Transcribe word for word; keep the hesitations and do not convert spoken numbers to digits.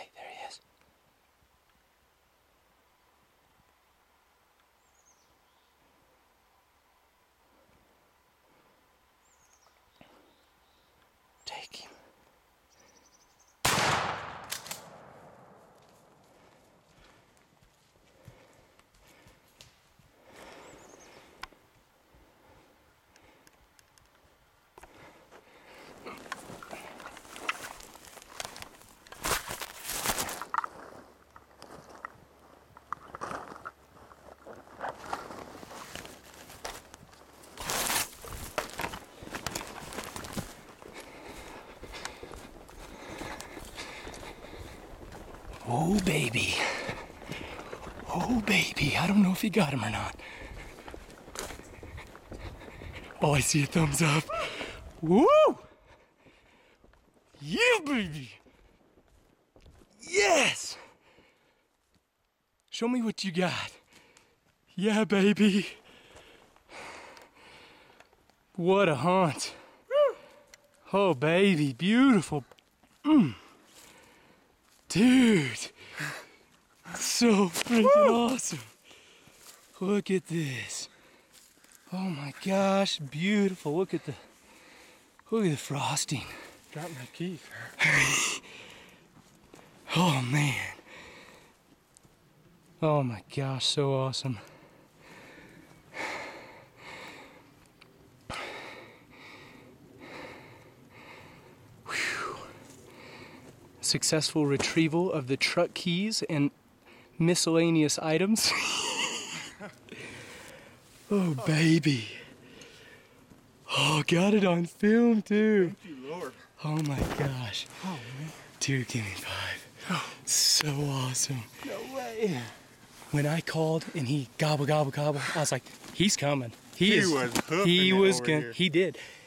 Okay, there he is. Take him. Oh, baby. Oh, baby. I don't know if he got him or not. Oh, I see a thumbs up. Woo! Yeah, baby. Yes! Show me what you got. Yeah, baby. What a hunt. Oh, baby. Beautiful. Mm. Dude. So freaking awesome. Look at this. Oh my gosh, beautiful. Look at the look at the frosting. Got my keys. Oh man. Oh my gosh, so awesome. Whew. Successful retrieval of the truck keys and miscellaneous items. Oh, baby. Oh, got it on film, too. Thank you, Lord. Oh, my gosh. Oh, man. Dude, give me five. Oh. So awesome. No way. When I called and he gobble, gobble, gobble, I was like, he's coming. He, He is, was hoofing He it was over gonna, here. he did.